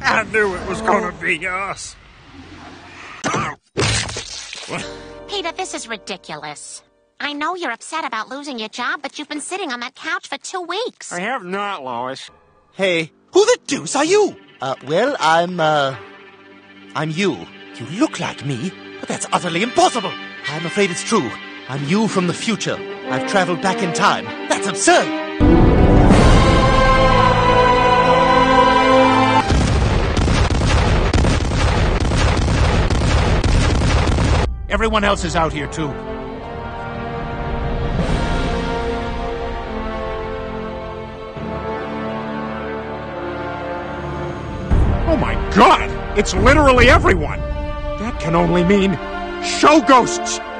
I knew it was gonna be us. Peter, this is ridiculous. I know you're upset about losing your job, but you've been sitting on that couch for 2 weeks. I have not, Lois. Hey, Who the deuce are you? well, I'm you. You look like me, but that's utterly impossible. I'm afraid it's true. I'm you from the future. I've traveled back in time. That's absurd. Everyone else is out here, too. Oh my God! It's literally everyone! That can only mean show ghosts!